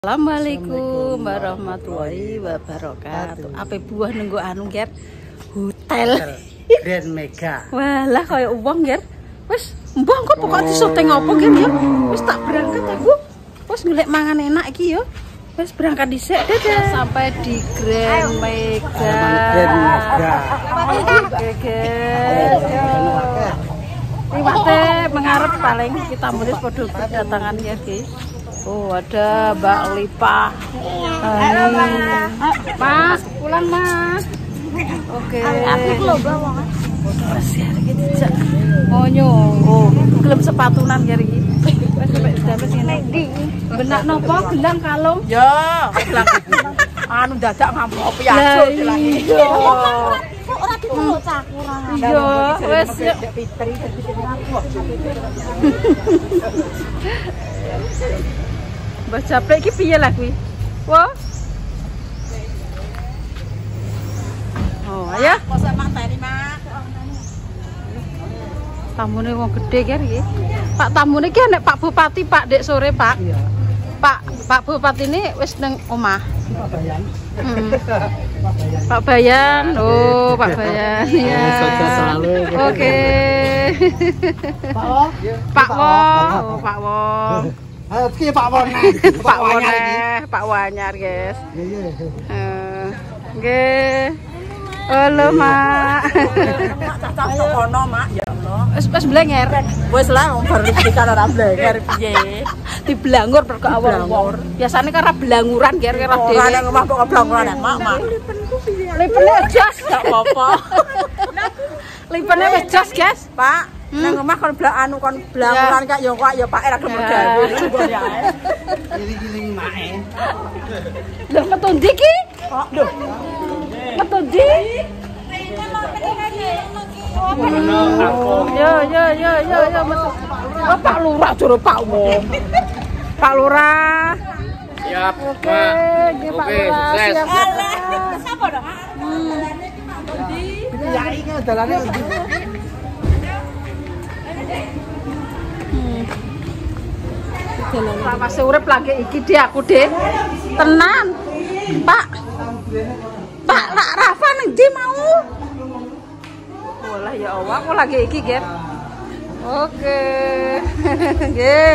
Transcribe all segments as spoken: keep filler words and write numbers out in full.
Assalamualaikum warahmatullahi wabarakatuh. Apa buah nunggu anu ger hotel Grand Mega. Walah kaya uang ger. Wis mbah kok pokok disoteng apa ger ya. Wis tak berangkat aku. Wis golek mangan enak iki ya. Wis berangkat dhisik dadah sampai di Grand Mega. Grand Mega. Oke guys. Liwate mengarep paling kita mulai padha kedatangan ya guys. Oh ada Mbak Lipa. Mas, pulang mas. Oke. Aku lho bawa. Masih hari iki dijak. Monyo. Oh, gelem sepatunan kari iki. Wis sampai dames ngene. Benak nopo gelang kalung? Ya, gelang. Anu dadak ngamuk piaso gelang iki. Ora ditunggu cah kurang. Iya, wis Fitri dadi Mbah Japlek iki piye lah kuwi? Wah. Oh, ya. Masa manteni, Mak. Tamune wong gedhe kan iki. Pak tamune iki nek Pak Bupati Pak Dek sore, Pak. Iya. Pak Pak Bupati ini wis nang omah. Pak Bayan. Hmm. Pak Bayan. Oh, Pak Bayan. Ya. Sukses selalu. Oke. Pak Wo. Pak Wo. Oh, Pak Wo. Ayo iki Pak Wo. Pak Wo Pak Wanyar, guys. Iya. Eh, nggih. Halo, Mak. Cacah kono, Mak. Ya Allah. Wis wis blenger. Wis lah wong baru dikon ora blenger piye. Diblangur perko awal. Biasane karena belanguran ger kira dhewe. Ora nang omah kok blanguran, Mak, Mak. Lipene jos Gak apa-apa. Lipene wis jos, guys. Pak, nang omah kon blak anu kon blanguran kak ya kok ya Pak ora gelem gawe. Giling-giling mae. Lho metu ndi iki? Lho, Metu ndi? Yo yo yo yo yo metu. Oh, Pak Lurah jero Pak Wong. Pak Lurah. Siap. Oke, nggih Pak Oke, Lurah. sukses. Siap. sapa dong? Ya iki dalane ndi? Pak masih urip lagi iki di aku, Dek. Tenan. Pak. Pak, Pak Rafa ning ndi mau? Walah ya Allah, aku lagi iki, Ger. Oke. Nggih.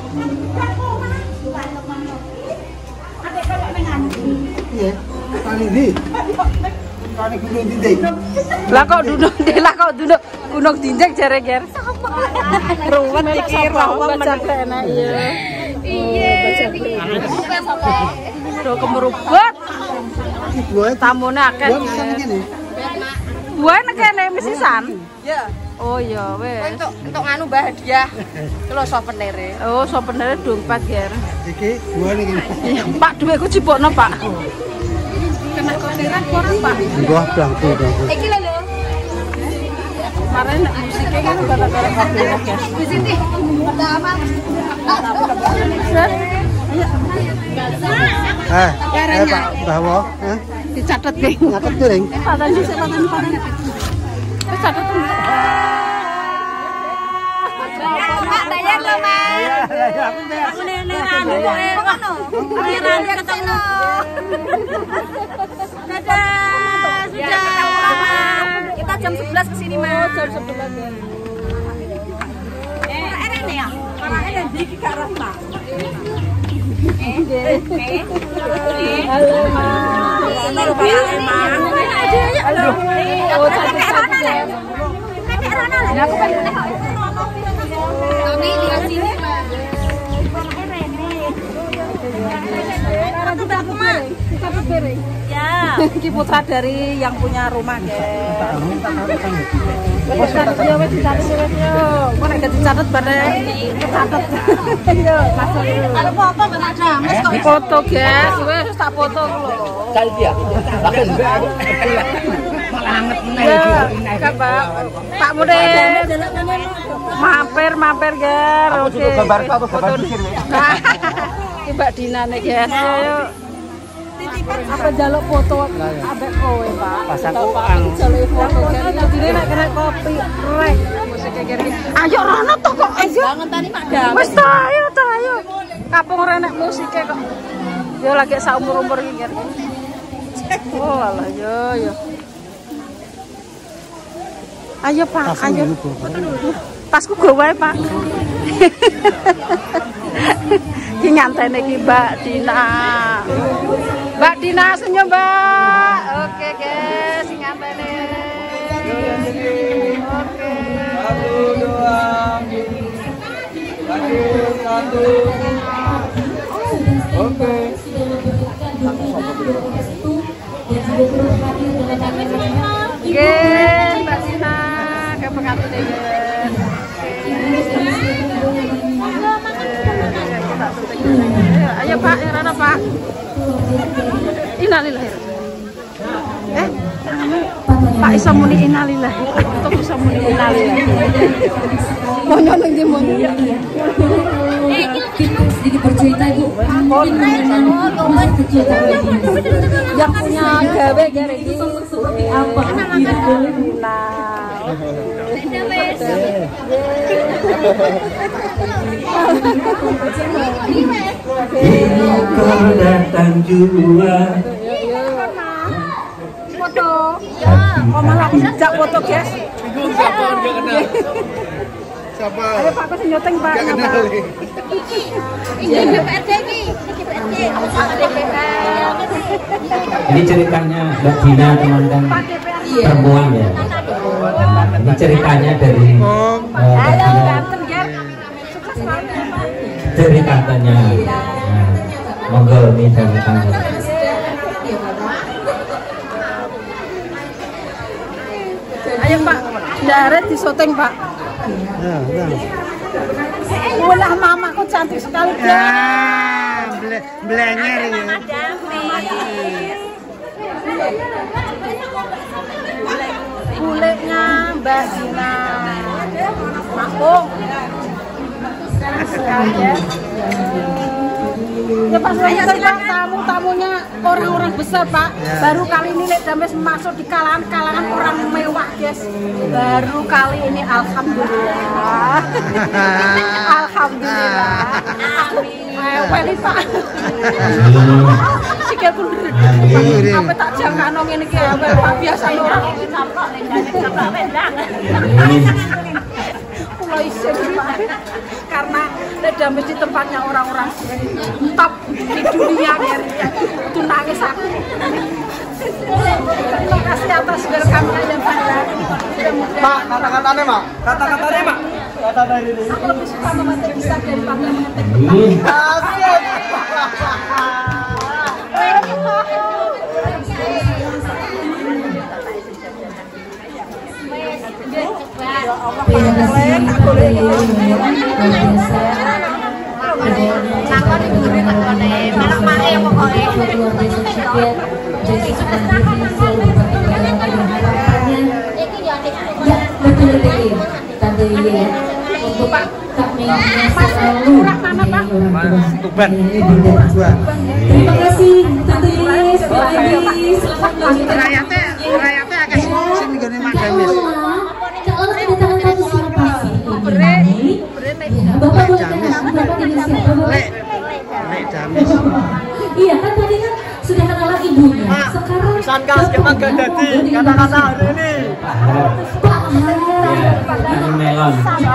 Iya. Kali ndi? Kali gunung ndi? Lah kok duduk lah kok duduk gunung Dinjek jare, Ger. Ruwet iki rawa baca enak iya. Iya. Do kemerubut. Buat Tamune akeh. buat bisa ngene. Buah nek kene mesisan. Ya. Oh iya wis. Untuk untuk nganu Mbah hadiah. Iki lho souvenir-e. Oh, souvenir dompet, Ger. Iki buat iki. Pak duweku jipokno, Pak. Kena konderan ora, Pak? Buah blanko blanko. Iki lho lho. Kemarin nek musike kan gara-gara kabeh ya. Bu Siti, ada apa? Eh, eh Pak Bawo, eh. Dicatet ge. Nyatet dereng. Patan sik patan patan. Wis catet. Pak bayar lho, Mas. Aku nene anu kok ngono. Ini anu ketemu. Dadah, sudah. Kita jam sebelas ke sini, Mas. Jam sebelas ya. Eh, ini ya. Orangnya ndi iki gak roh, Pak. Eh, eh. Halo, Mas. Halo, Pak. Halo. Oh, catet-catet. Nah, aku pengen Kami lihat sini, Pak. catet bareng. Ya. Iki putra dari yang punya rumah, Ger. Wis catet yo, wis dicatet wis yo. Kok nek gak dicatet bareng kecatet. Yo, masuk yo. Kalau foto kan ada, Mas kok. Foto, guys. Wis tak foto lho. Kali dia. Makan malah anget Ya, Kak, Pak. Pak Mude. Mampir, mampir, Ger. Oke. gambar apa gambar pikir. Iki Mbak Dina nih, guys. Ayo. Apa jaluk foto ambek kowe, Pak? Pasang Pak, uang. jaluk foto kan dadine nek kena kopi rek. Musik kere iki. Ayo rono to kok. Ayo. Bangun tadi Pak Dam. Wis ta, ayo ta, ayo. Kapung ora nek musike kok. Yo lagi saumur-umur iki. Oh alah yo yo. Ayo Pak, ayo. Tasku gue wae Pak. Ki ngantene iki Mbak Dina. Mbak Dina senyum Mbak. Oke guys, sing ngantene. Oke. Satu dua. Lagi satu. Oke. Oke, Mbak Dina, ke pengantin deh. Ayo Pak, yang mana Pak? Innalillahi. Eh, Pak iso muni innalillahi. Atau bisa muni innalillahi. Mau nyolong di mau ya. Sedikit bercerita Ibu. Yang punya gawe gare iki seperti apa? Kau datang juga. Foto. Oh malah aku sejak foto guys. Bingung siapa enggak kenal. Siapa? Ayo Pak, aku nyoteng Pak. Enggak kenal. Ini D P R D ini. D P R D. D P R. Ini ceritanya Mbak Dina teman-teman perempuan ya. Ini ceritanya dari uh, Mbak Dina dari tantenya. Nah, monggo ini dari tante. Ayo Pak, daret disoteng Pak. Ya, ya. Walah mamaku cantik sekali. Ya, ble blenger ya. Kulitnya Mbak Dina. Makung. Sekali ya. Ya Pak, Pak, tamu-tamunya orang-orang besar Pak. Ya. Baru kali ini Lek Dames masuk di kalangan-kalangan orang mewah guys. Baru kali ini alhamdulillah. Alhamdulillah. Amin. Pak. Sikilku ndredeg. Apa tak jangkano ngene iki ya biasa orang iki camplok ning camplok wendang. Mulai isin Pak. Karena Lek Dames di tempatnya orang-orang top di dunia ya. Itu nangis aku. Terima kasih atas welcome-nya ya Pak. Mak, kata-katanya Mak. Kata-katanya Mak. Kata dari ini. Aku lebih suka memetik pisang daripada memetik Asik. Nakon ibu ini nakone, malah mare pokoknya. Jadi sudah Ya, betul betul. Tante Lili ya. Untuk Pak kami selalu Mas Tuban. terima kasih Tante Lili, sekali lagi selamat melanjutkan. Rakyatnya, rakyatnya agak sing nggone Madamis. Kalau kedatangan tamu siapa sih? Ini Bapak boleh kenal Bapak ini siapa? Lek. Lek Damis. Iya kan tadi kan sudah kenalan ibunya. Sekarang Sankas kita gak jadi kata-kata hari ini. Pak Ini melon.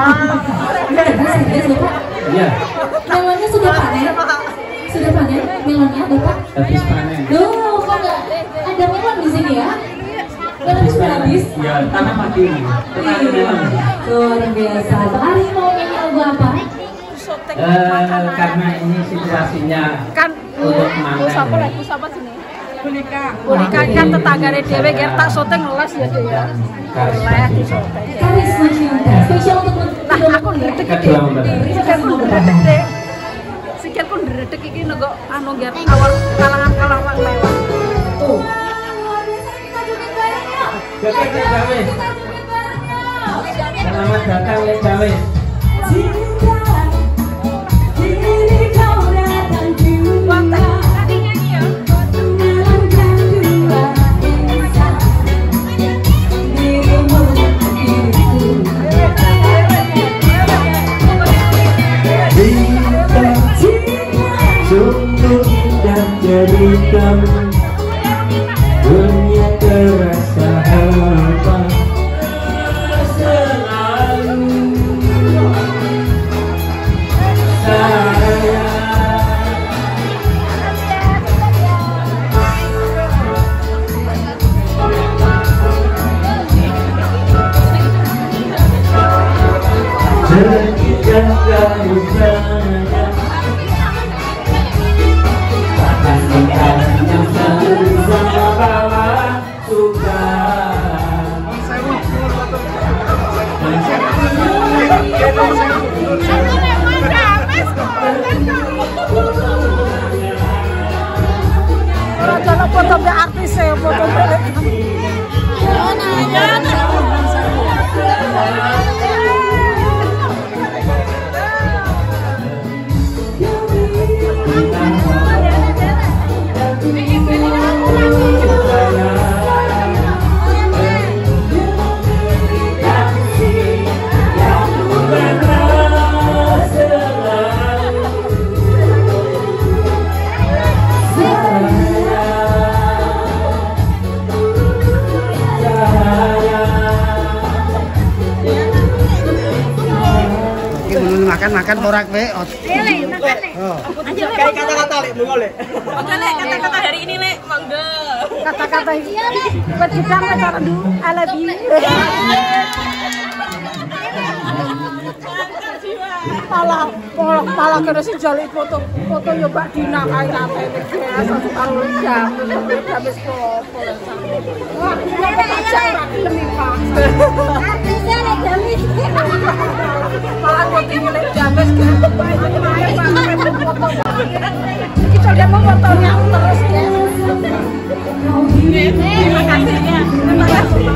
Iya, melonnya sudah panen? Sudah panen melonnya Bapak? habis panen. Duh, kok nggak ada melon di sini ya? Melon sudah habis? Ya, tanam mati. Tanam melon. Luar biasa. Hari mau nyanyi lagu apa? Eh, karena ini situasinya kan untuk panen. siapa lagi siapa sini? Boneka. Boneka kan tetanggane dhewe ger tak syuting les ya Dek ya. Les disoteng. Karisma cinta. Spesial untuk Nah, aku ndredeg iki. Kedua mbak. Sikilku ndredeg Dek. Sikilku ndredeg iki nego anu ger awal kalangan-kalangan mewah. Tuh. Oke, Jawe. Selamat datang Lek Jawe. Sungguh indah jadikan dunia terasa hampa selalu saya jadikan kamu saja takkan tinggalnya sama bawa suka. Kalau foto artis ya, foto makan makan porak we. Lek, makan lek. Oh. Kayak kata-kata lek, monggo lek. Oke lek, kata-kata hari ini lek, monggo. kata-kata iya lek. Buat kita kata dulu, I love you. Pala, pala, pala kena si jali foto, foto nyoba dina kayak apa ini biasa kalau jam, jam sekolah. Wah, ini aja orang lebih pas. Artisnya lek jali. Pala foto ini lek jam kita udah mau fotonya terus ya. Terima kasih ya. Terima kasih.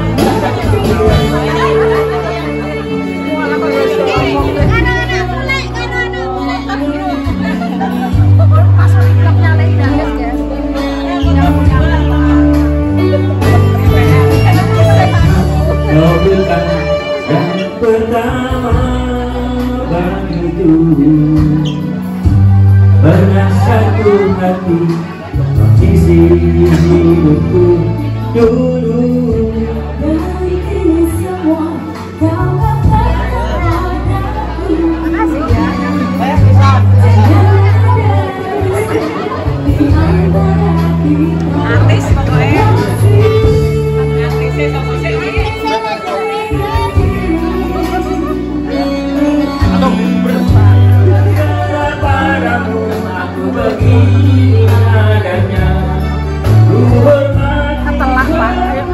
Mobilkan yang pertama begitu pernah satu hati sisi hidupku dulu. Dari ini semua kau Artis pokoknya. Artisnya sama sih. Padamu aku begini adanya. Setelah Pak.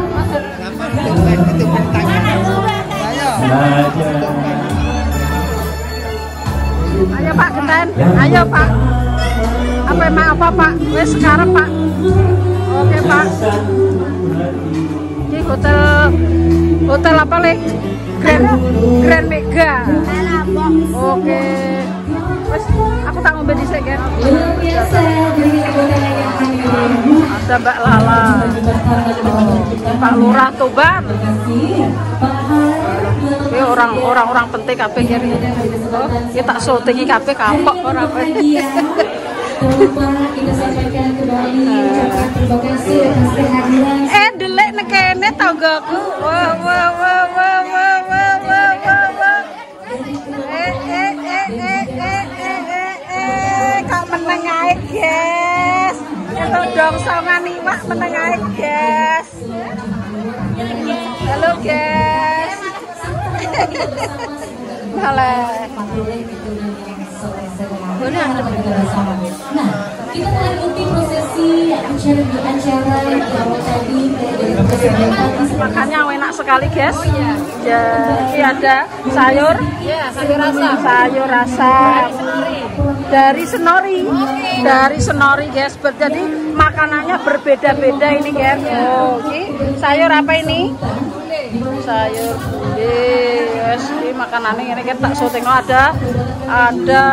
Ayo Pak Genten, ayo Pak. Apa emang apa Pak? Wes sekarang Pak. Oke Pak. Di hotel hotel apa lek? Grand Grand Mega. Oke. Wes aku tak ngombe dhisik ya. Ada Mbak Lala. Pak Lurah Tuban. Ini orang-orang orang penting kabeh kene. Oh, kita syuting iki kabeh kapok ora apa. Eh delek nek kene tanggaku. Wah wah wah wah wah wah wah wah. Eh eh eh eh eh eh eh kok meneng ae, guys. Itu dong songan iwak meneng ae, guys. Halo, guys. Malah. Nah, kita mengikuti prosesi acara-acara yang tadi makannya enak sekali guys. Oh, iya. Jadi ada sayur, Ya, sayur rasa. sayur rasa dari Senori, okay. dari Senori guys. Jadi makanannya berbeda-beda ini guys. Oh, okay. Sayur apa ini? Sayur yes, ini makanannya ini kita syuting ada ada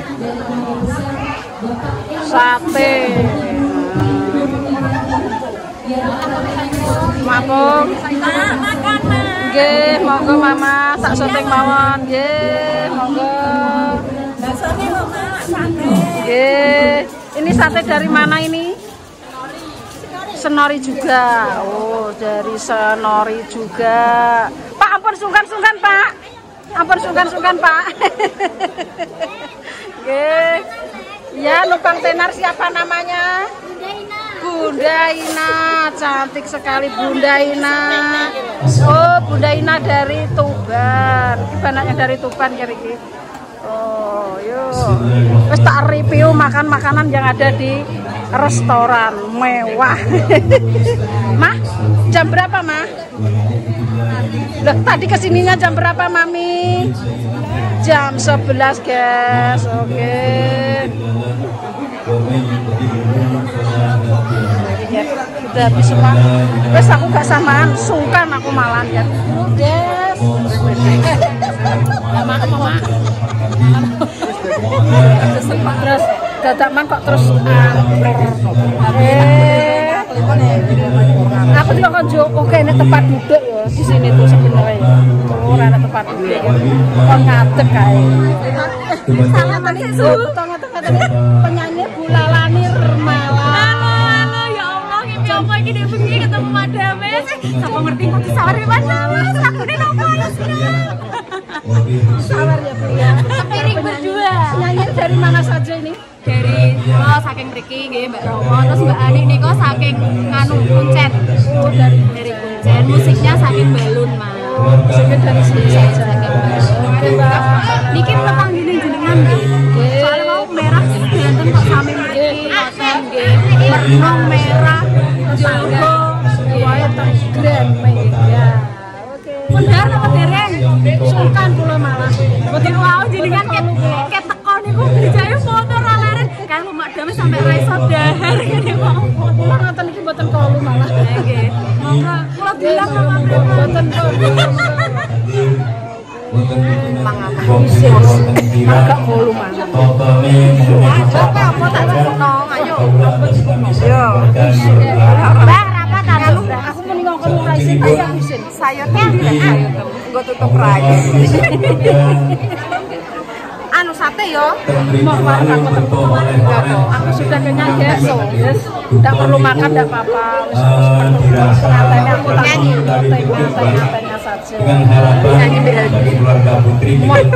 sate. Mangkok. Makan, Nggih, monggo Mama, sak syuting mawon. Nggih, monggo. Dasarnya kok sate. Nggih. Ini sate dari mana ini? Senori juga. Oh, dari Senori juga. Pak, ampun sungkan-sungkan, Pak. Ampun sungkan-sungkan, Pak. Oke. Ya, numpang tenar siapa namanya? Bunda Ina. Cantik sekali Bunda Ina. Oh, Bunda Ina dari Tuban. Banaknya dari Tuban kira kira. Oh, yuk. Wes tak review makan makanan yang ada di restoran mewah. Mah, jam berapa, Mah? Loh, tadi kesininya jam berapa, Mami? Jam sebelas, guys. Oke. Okay. Ya, udah habis semua. Wes aku gak samaan, sungkan aku malah ya. Yes. Mama, mama. Terus dadakan kok terus eh aku juga kan oke ini tempat duduk ya di sini tuh sebenarnya oh ada tempat duduk ya kok ngadeg kayak sama tadi penyanyi Bulalani Remala. Halo ya Allah ini apa ini dia begini ketemu madame siapa ngerti kok disawari madame aku ini apa ya sawar ya pria kepiring berdua nyanyi dari mana saja ini? Dari oh saking Riki nggih Mbak Romo terus Mbak Ani niku saking nganu Kuncen oh, dari dari Kuncen musiknya saking Balun Mas musiknya dari sini saja niki petang gini jenengan nggih soalnya mau merah ganteng kok sami niki ngoten nggih warna merah jago wae tenggrem ya bener apa dereng sungkan kula malah boten wau jenengan ket ket teko niku dijayu foto ra leren kan lumak dame sampai ra iso dahar ngene kok kula ngoten iki mboten kolu malah nggih monggo kula bilang sama mboten kolu agak kolu malah apa apa tak nong ayo yo Mbak apa taruh aku muni ngomong ora isin tak isin sayurnya sayur nggo tutup rai anu sate yo mau warung aku aku sudah kenyang ya so yes tidak perlu makan tidak apa-apa ngatanya aku tak nyanyi ngatanya saja nyanyi keluarga putri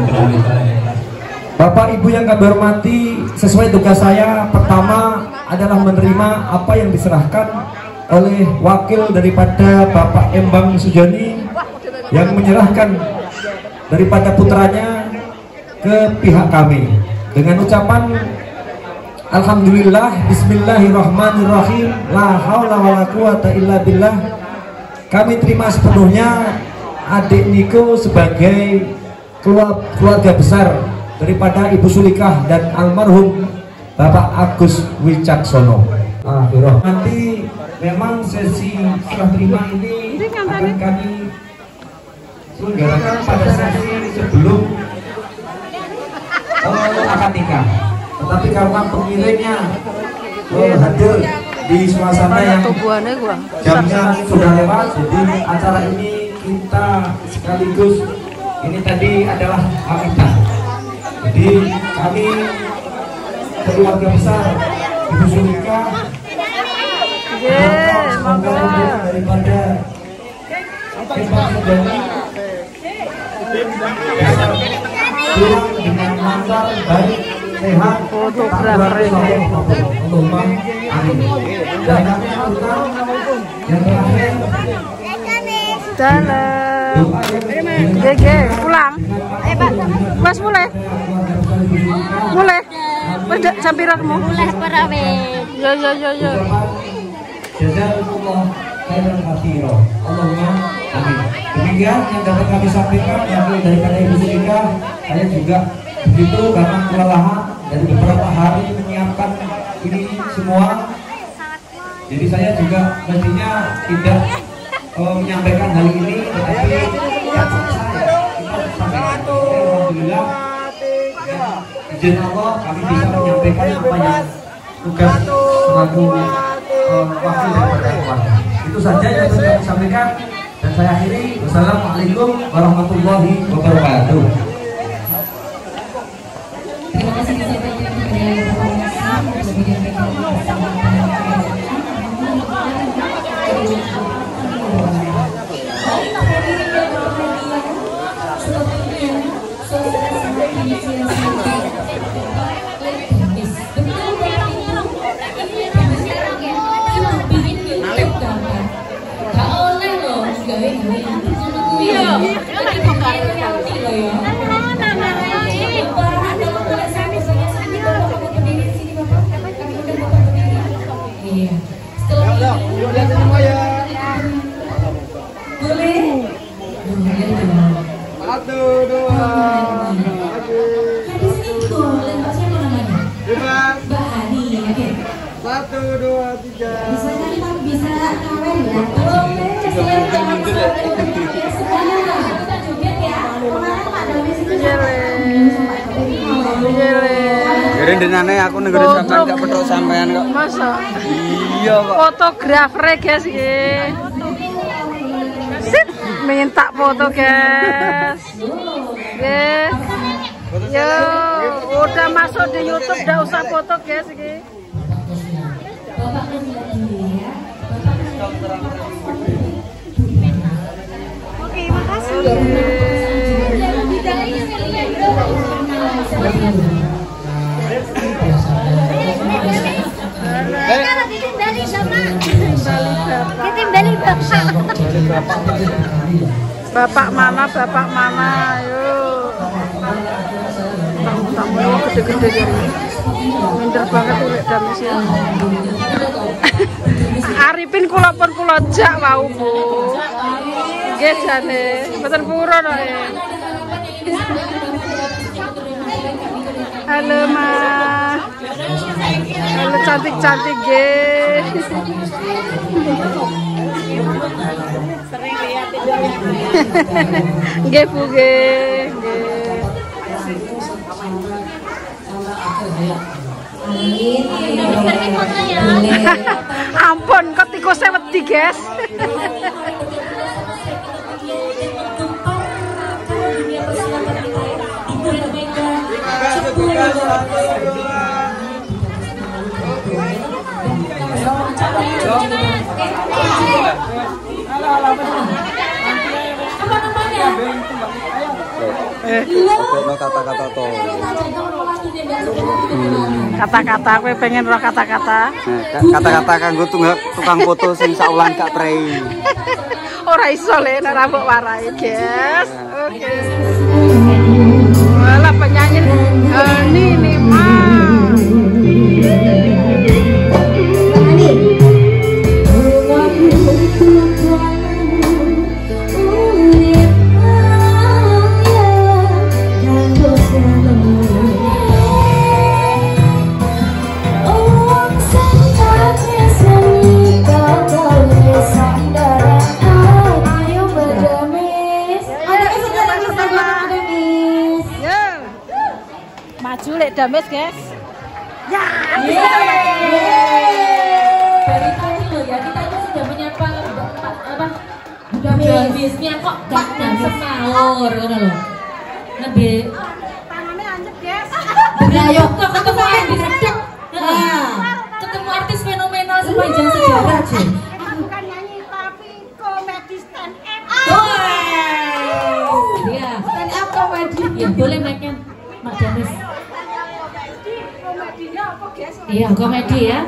Bapak Ibu yang kami hormati, sesuai tugas saya pertama adalah menerima apa yang diserahkan oleh wakil daripada Bapak Embang Sujoni yang menyerahkan daripada putranya ke pihak kami dengan ucapan Alhamdulillah, Bismillahirrahmanirrahim, la haula wala quwata illa billah. Kami terima sepenuhnya adik Niko sebagai keluarga besar daripada Ibu Sulikah dan almarhum Bapak Agus Wicaksono. Akhirnya nanti memang sesi serah terima ini akan kami selenggarakan pada sesi sebelum uh, akad nikah. Tetapi karena pengirimnya uh, hadir di suasana yang jamnya sudah lewat, jadi acara ini kita sekaligus ini tadi adalah pamitan. Jadi kami keluarga besar Ibu Sulika semoga daripada Embang Sujoni pulang dengan lancar, baik, sehat, fotografer Allahumma amin. Dan kami aturkan yang terakhir dalam Gege pulang eh Pak Mas mulai mulai pada jam piramu mulai perawe yo yo yo yo jazakumullah khairan katsira Allahumma amin. Demikian yang dapat kami sampaikan yang daripada Ibu Sulika. Saya juga begitu karena kelelahan dari beberapa hari menyiapkan ini semua, jadi saya juga mestinya tidak uh, menyampaikan hal ini, tetapi saya kita sampaikan. Alhamdulillah izin Allah kami bisa menyampaikan apa yang tugas selaku uh, wakil daripada keluarga. Itu saja yang bisa kami sampaikan dan saya akhiri. Wassalamualaikum warahmatullahi wabarakatuh. Terima kasih disampaikan kepada Bapak Mas kemudian Iya. Setelah ini Lihat semua ya. boleh. Boleh dong. Satu, dua. Habis ini boleh. Mbak siapa namanya? Bebas. Mbak Hani. Oke. Satu, dua, tiga. Bisa kan kamu bisa kawin ya? Boleh. Selain jangan kawin. Kita joget ya. Kemarin Pak Damis itu Jadi denane aku negeri sampean gak petruk sampean kok. Masa? Iya kok. Fotografer guys iki. Sip, minta foto guys. Guys. Yo, udah masuk di YouTube, udah usah foto guys iki. Bapak lihat dulu ya. Oke, makasih. Jangan bidangnya dari sama. Kita dari bapak. Bapak mana, bapak mana, ayo. Tamu-tamu gede-gede gini. Minder banget ulek Damis ya. Arifin kula pun kula jak wau Bu. Nggih jane, mboten pura to e. Halo Ma. Halo cantik-cantik nggih. Sering lihat nggih Bu nggih. Ampun, kok tikusnya wedi, guys. Apa namanya? Eh, kata-kata to. Kata-kata, aku pengen roh kata-kata. Kata-kata kanggo tukang foto sing saulan gak prei. Ora iso le nek rambut warai, guys. Oke. Walah penyanyi ini nih, Ma. Maju lek Damis, guys. Ya. Dari tadi loh ya, kita itu sudah menyapa apa? Damisnya kok datang semaur ngono lho. Lebih Tangannya anjep, guys. ayo kok ketemu artis redek. Heeh. Ketemu artis fenomenal sepanjang sejarah, Jun. Bukan nyanyi tapi komedi stand up. Iya. Stand up komedi. Ya boleh mic-nya Mak Damis. Komedinya apa, guys? Iya, komedi ya.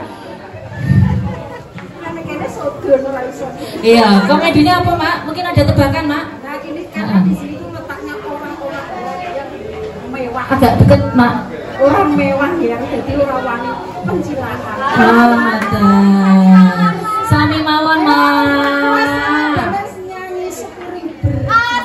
Kene sodo ora iso. Iya, komedinya apa, Mak? Mungkin ada tebakan, Mak? Nah, ini kan di sini tuh letaknya orang-orang yang mewah. Agak deket, Mak. Orang mewah ya, jadi orang wani pencilakan. Oh, mantap. Sami mawon, Mak. Damis nyanyi sepuri ber.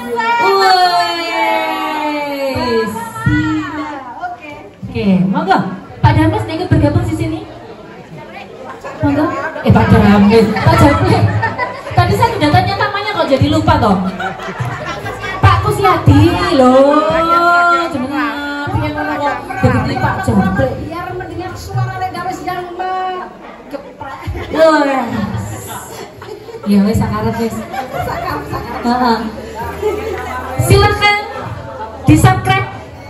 Wes. Oke. Oke, monggo. Pak Damis ikut bergabung di sini. Monggo. Eh, Pak Damis. Pak Damis. Tadi saya sudah tanya namanya kok jadi lupa toh. Pak Kusyadi loh. Jenengan pengen ngono kok jadi Pak Jambrek. Biar mendengar suara Damis yang mengeprek. Loh. Ya wes sakarep wes. Sakar-sakar. Heeh. Silakan di-subscribe.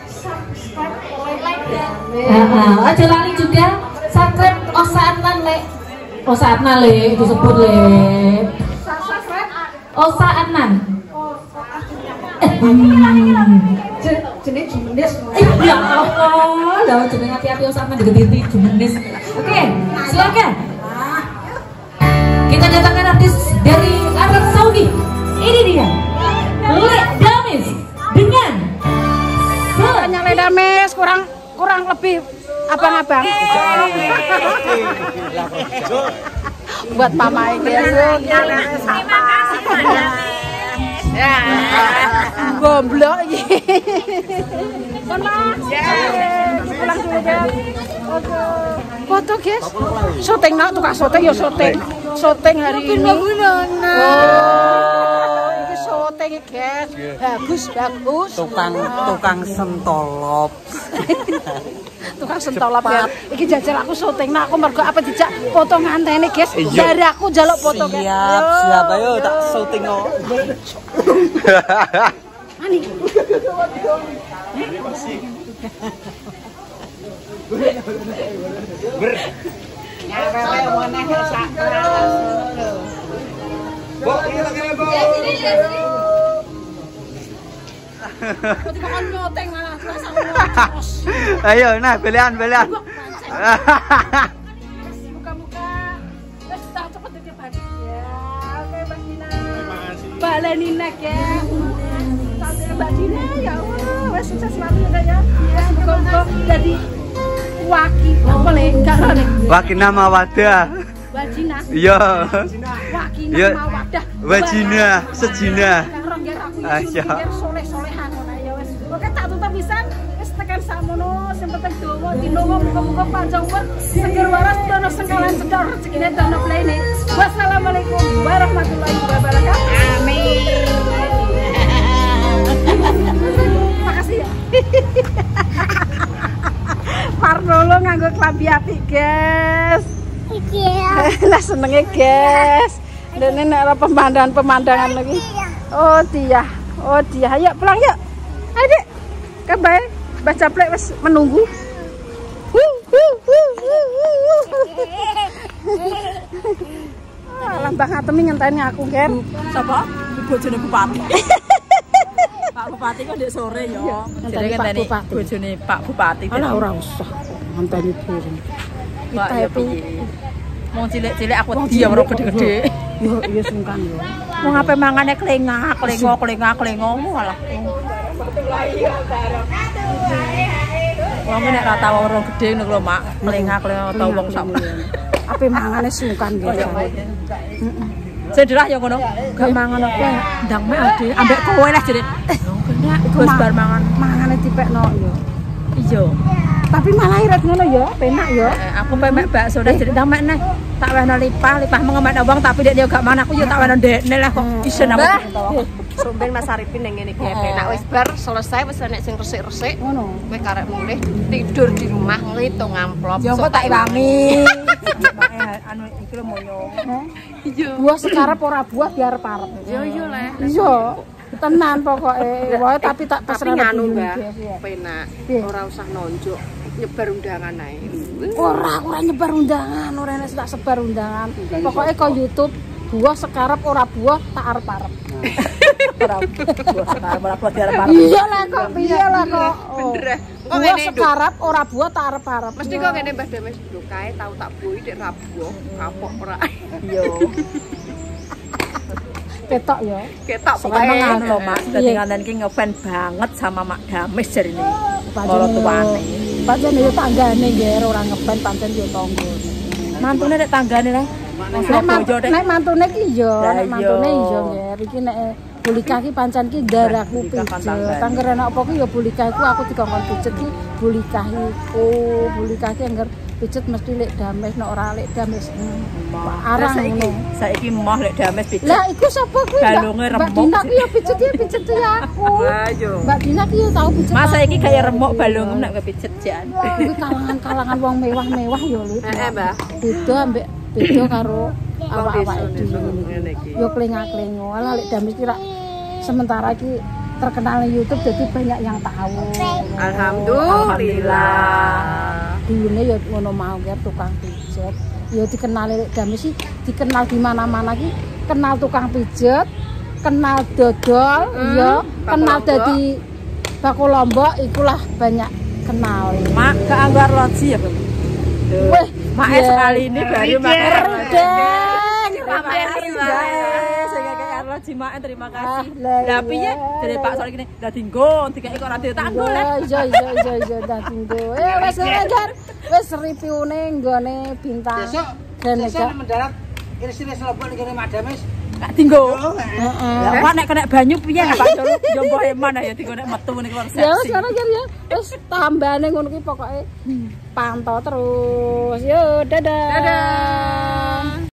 Heeh, aja lali juga subscribe Osaatnan le. Osaatnan le itu sebut le. Subscribe. Osaatnan. Jenis jumenis. Ya Allah, lah jeneng hati-hati Osaatnan digediti jumenis. Oke, silakan. Kita datangkan artis dari Arab Saudi. Ini dia. Le Damis dengan Tanya le Damis kurang kurang lebih Abang-abang. Buat mama ini. Terima kasih. Ya. Goblok iki. Sama. Pulang dulu ya. Foto, guys. Syuting nak tukang syuting ya syuting. Syuting hari ini. Oh, ini syuting guys. Bagus, bagus. Tukang tukang sentolop. Tukang sentolop ya. Iki jajal aku syuting nak aku mergo apa dijak foto ngantene guys. Dari aku njaluk foto guys. Siap, siap ayo tak syuting kok. Ani. Ber. Ya wewe meneh sak keras. Bu, ini lagi Bu. Kok nyoteng malah terus aku. Ayo nah belian belian. Muka-muka. Wes tak cepet dadi bagi. Ya, oke Mbak Dina. Terima kasih. Mbak Lenina ya. Sampai Mbak Dina ya Allah, wes sukses selalu ya ya. Ya, muka-muka jadi waki apa le? Karo nek. Wakina Mawadah. Wajina. Iya. Wakina Mawadah. Wajina, sejina. Ayo. Soleh-solehan ngono ya wis. Oke tak tutup pisan. Wis tekan sakmono sing penting donga dinonga muga-muga panjang umur, seger waras dono sengkalan cedhak rezekine dono plene. Wassalamualaikum warahmatullahi wabarakatuh. Amin. Makasih ya. Parnolo nganggo klambi apik, guys. Iya. Lah senenge, guys. Dene nek pemandangan-pemandangan lagi. Oh dia, oh dia, ayo pulang yuk. Ayo dek, kabar, baca plek wes menunggu. Alah Mbak Ngatemi ngenteni aku kan. Sapa? Bojone bupati. Pak Bupati kok ndek sore ya. Jadi ngenteni bojone Pak Bupati. Alah ora usah ngenteni piring. Kita itu mau cilik-cilik aku wedi ya ora gede-gede. Yo yo sungkan yo. Mau ngapain mangane klengak, klengo, klengak, klengo malah. Wong nek ra tau ora gedhe ngono lho, Mak. Klengak, klengo tau wong sak. Ape mangane sungkan yo. Sedrah ya ngono. Gak mangan apa ndang mek ade, ambek kowe lah jere. Kena wis bar mangan. Mangane dipekno yo. Iya. Tapi malah irit ngono ya, penak ya. Aku pemek bakso dah jadi ndang mek neh. Tak wehno lipah, lipah mengemek wong tapi dek dia gak mana aku yo tak wehno ndekne lah kok isen aku. Sumben Mas Arifin nang ngene iki enak wis bar selesai wis nek sing resik-resik ngono. Kowe karek mulih tidur di rumah nglitung amplop. Ya kok tak iwangi. Anu iki lho moyo. Iya. Buah sekarep ora buah biar parep. Yo yo lah. Iya. Tenan pokoke. Wae tapi tak pesen anu Mbak. Penak. Ora usah nonjok. Nyebar undangan ae. Ora, ora nyebar undangan, ora nek tak sebar undangan. Pokoke kok YouTube buah sekarep ora buah tak arep-arep. Ora buah sekarep ora buah diarep-arep. Iya lah kok, piye lah kok. Bener. Kok buah sekarep ora buah tak arep-arep. Mesti kok ngene Mbah Demes lho kae tau tak boi dek ra buah, kapok ora. Iya. Ketok ya. Ketok pokoke ngono lho, Mak. Dadi nganten iki ngefan banget sama Mak Dames jarine. Para tuane. Pancen yo tanggane nggih ora ngepen pancen yo tangga. Mantune nek tanggane lah. Nek mantune ki yo, nek mantune yo nggih. Iki nek Bulika ki pancen ki darahku pijet. Tangger ana apa ki yo Bulika iku aku dikongkon pijet ki Bulika iku. Bulika ki angger pijet mesti lek Dames nek ora lek Dames. Arang ngono. Saiki moh lek Dames pijet. Lah iku sapa kuwi? Balunge remuk. Mbak Dina ki yo pijet ya pijet ya aku. Ayo. Mbak Dina ki yo tau pijet. Mas saiki kaya remuk balungem nek pijet jan. Kuwi kalangan-kalangan wong mewah-mewah yo lho. Heeh, Mbak. Beda ambek beda karo awak-awake dhewe. Yo klengak-klengo. Lah lek Dames ki rak sementara ki terkenal di YouTube jadi banyak yang tahu. Alhamdulillah. Dulune ya ngono mau ya tukang pijet. Ya dikenal lek Dames sih dikenal di mana-mana ki kenal tukang pijet, kenal dodol, hmm, ya kenal dadi bakul lombok ikulah banyak kenal. Mak ke Anggar Lodji ya, Bu. Weh, Mak sekali ini baru makan. Rendeng. Terima kasih, Mbak. Pak Jimaen terima kasih. Lah piye dari Pak Solik ini dadi nggo dikeki kok ora ditanggo lah. Iya iya iya iya dadi nggo. Eh wis ngejar. Wis reviewne nggone bintang. Besok besok mendarat iris-iris Lombok ning Mak Dames. Gak dinggo. Heeh. Lah nek kena banyu piye Pak Jolo? Yo mbok eman ya dinggo nek metu niku resepsi. Ya wis ngono ya. Wis tambane ngono ki pokoke pantau terus. Yo dadah. Dadah.